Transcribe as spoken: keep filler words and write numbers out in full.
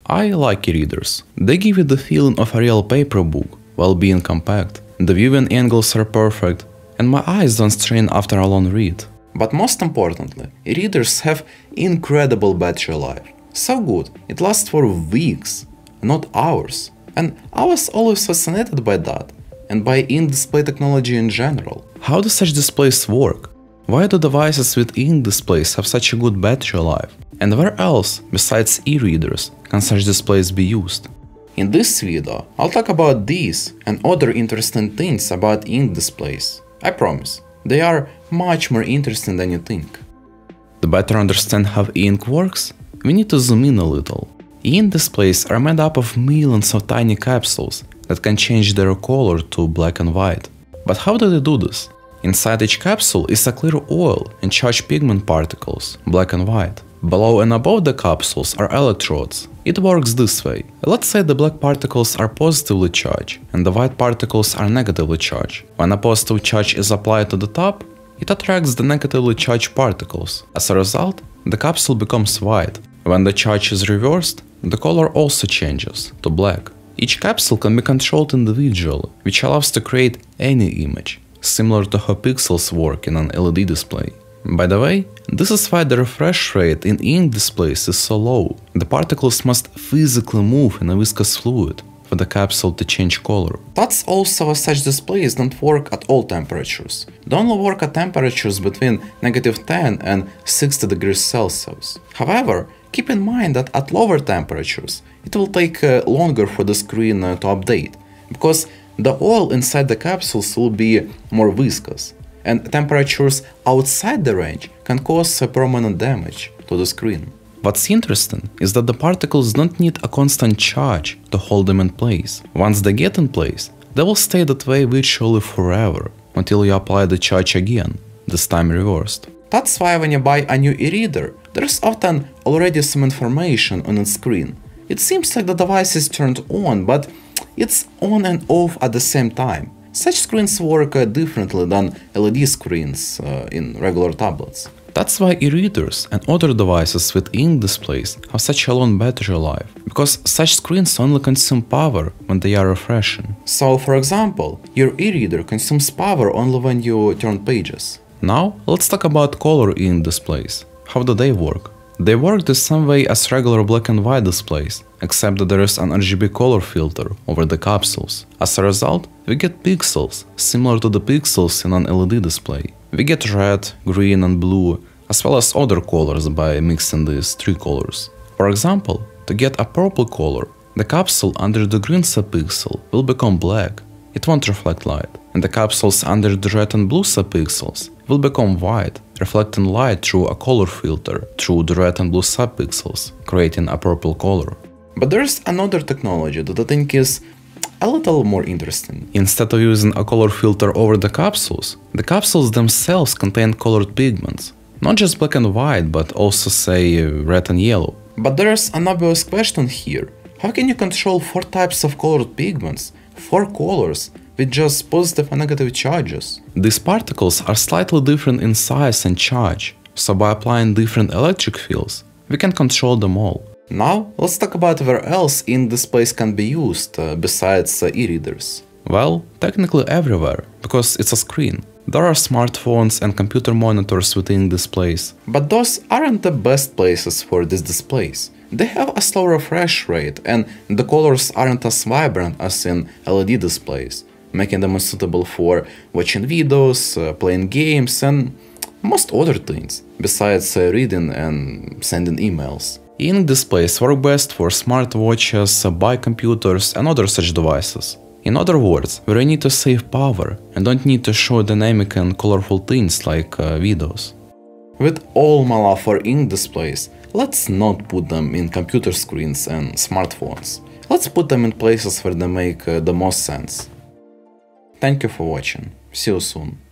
I like e-readers. They give you the feeling of a real paper book, while being compact. The viewing angles are perfect, and my eyes don't strain after a long read. But most importantly, e-readers have incredible battery life. So good, it lasts for weeks, not hours. And I was always fascinated by that, and by in-display technology in general. How do such displays work? Why do devices with ink displays have such a good battery life? And where else, besides e-readers, can such displays be used? In this video, I'll talk about these and other interesting things about ink displays. I promise, they are much more interesting than you think. To better understand how ink works, we need to zoom in a little. Ink displays are made up of millions of tiny capsules that can change their color to black and white. But how do they do this? Inside each capsule is a clear oil and charged pigment particles, black and white. Below and above the capsules are electrodes. It works this way. Let's say the black particles are positively charged and the white particles are negatively charged. When a positive charge is applied to the top, it attracts the negatively charged particles. As a result, the capsule becomes white. When the charge is reversed, the color also changes to black. Each capsule can be controlled individually, which allows to create any image, similar to how pixels work in an L E D display. By the way, this is why the refresh rate in ink displays is so low. The particles must physically move in a viscous fluid for the capsule to change color. That's also why such displays don't work at all temperatures. They only work at temperatures between negative ten and sixty degrees Celsius. However, keep in mind that at lower temperatures, it will take uh, longer for the screen uh, to update, because the oil inside the capsules will be more viscous, and temperatures outside the range can cause a permanent damage to the screen. What's interesting is that the particles don't need a constant charge to hold them in place. Once they get in place, they will stay that way virtually forever, until you apply the charge again, this time reversed. That's why when you buy a new e-reader, there's often already some information on its screen. It seems like the device is turned on, but it's on and off at the same time. Such screens work uh, differently than L E D screens uh, in regular tablets. That's why e-readers and other devices with ink displays have such a long battery life, because such screens only consume power when they are refreshing. So, for example, your e-reader consumes power only when you turn pages. Now, let's talk about color ink displays. How do they work? They work the same way as regular black and white displays, except that there is an R G B color filter over the capsules. As a result, we get pixels, similar to the pixels in an L E D display. We get red, green and blue, as well as other colors by mixing these three colors. For example, to get a purple color, the capsule under the green subpixel will become black. It won't reflect light, and the capsules under the red and blue subpixels will become white, reflecting light through a color filter through the red and blue subpixels, creating a purple color. But there's another technology that I think is a little more interesting. Instead of using a color filter over the capsules, the capsules themselves contain colored pigments. Not just black and white, but also, say, red and yellow. But there's an obvious question here. How can you control four types of colored pigments, four colors, with just positive and negative charges? These particles are slightly different in size and charge, so by applying different electric fields, we can control them all. Now, let's talk about where else ink displays can be used, uh, besides uh, e-readers. Well, technically everywhere, because it's a screen. There are smartphones and computer monitors with ink displays. But those aren't the best places for these displays. They have a slow refresh rate, and the colors aren't as vibrant as in L E D displays, making them unsuitable for watching videos, uh, playing games, and most other things, besides uh, reading and sending emails. Ink displays work best for smartwatches, uh, bike computers, and other such devices. In other words, where you need to save power and don't need to show dynamic and colorful things like uh, videos. With all my love for ink displays, let's not put them in computer screens and smartphones. Let's put them in places where they make uh, the most sense. Thank you for watching. See you soon.